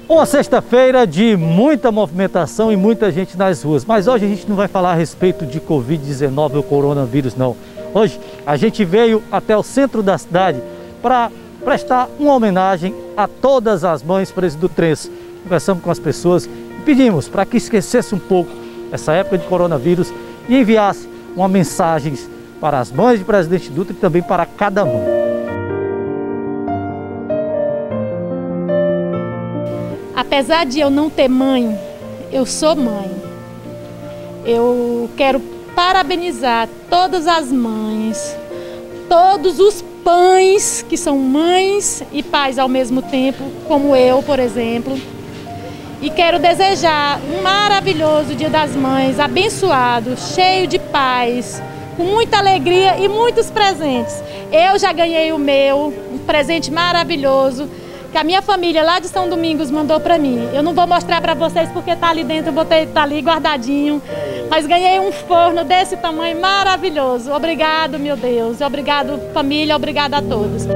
Uma sexta-feira de muita movimentação e muita gente nas ruas. Mas hoje a gente não vai falar a respeito de Covid-19 ou coronavírus, não. Hoje a gente veio até o centro da cidade para prestar uma homenagem a todas as mães presas do Trenço. Conversamos com as pessoas e pedimos para que esquecesse um pouco essa época de coronavírus e enviasse uma mensagem para as mães de Presidente Dutra e também para cada mãe. Apesar de eu não ter mãe, eu sou mãe. Eu quero parabenizar todas as mães, todos os pães que são mães e pais ao mesmo tempo, como eu, por exemplo. E quero desejar um maravilhoso Dia das Mães, abençoado, cheio de paz, com muita alegria e muitos presentes. Eu já ganhei o meu, um presente maravilhoso, que a minha família lá de São Domingos mandou para mim. Eu não vou mostrar para vocês porque tá ali dentro, eu botei, tá ali guardadinho. Mas ganhei um forno desse tamanho maravilhoso. Obrigado, meu Deus. Obrigado, família. Obrigado a todos.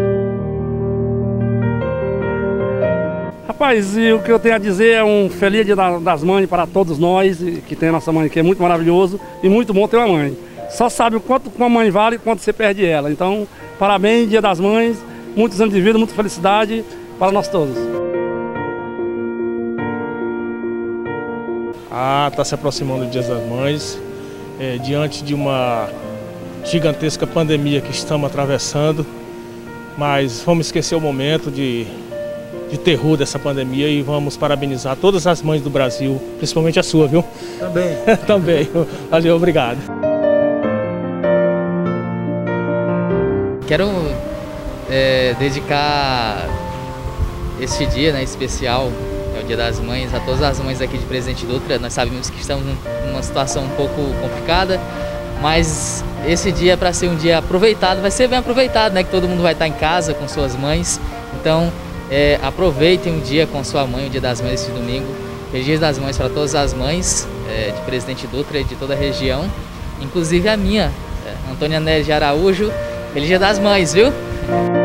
Rapaz, e o que eu tenho a dizer é um feliz Dia das Mães para todos nós, que tem a nossa mãe, que é muito maravilhoso e muito bom ter uma mãe. Só sabe o quanto uma mãe vale e quanto você perde ela. Então, parabéns, Dia das Mães. Muitos anos de vida, muita felicidade para nós todos. Está se aproximando o Dia das Mães, diante de uma gigantesca pandemia que estamos atravessando, mas vamos esquecer o momento de terror dessa pandemia e vamos parabenizar todas as mães do Brasil, principalmente a sua, viu? Também. Também. Valeu, obrigado. Quero dedicar este dia, né, especial, é o Dia das Mães, a todas as mães aqui de Presidente Dutra. Nós sabemos que estamos numa situação um pouco complicada, mas esse dia, para ser um dia aproveitado, vai ser bem aproveitado, né, que todo mundo vai estar em casa com suas mães. Então, aproveitem um dia com sua mãe, o Dia das Mães esse domingo. Feliz Dia das Mães para todas as mães de Presidente Dutra e de toda a região, inclusive a minha, Antônia Nery de Araújo. Feliz Dia das Mães, viu?